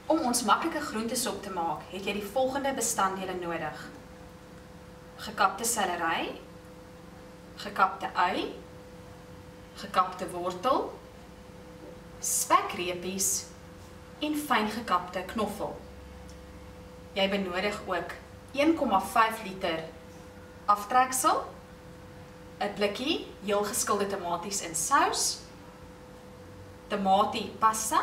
Om ons maklike groentesop te maak, het jy die volgende bestanddele nodig. Gekapte sellerij, gekapte ui, gekapte wortel, spekreepies en fyn gekapte knoffel. Jy benodig ook 1,5 liter aftreksel, 'n blikkie heel geskilde tomaties in sous, tamatie pasta,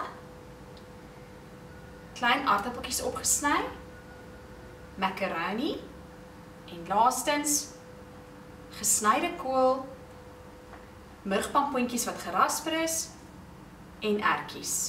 klein aardappeltjies opgesny, macaroni en laastens gesnyde kool, murgpampoentjies wat gerasper is en ertjies.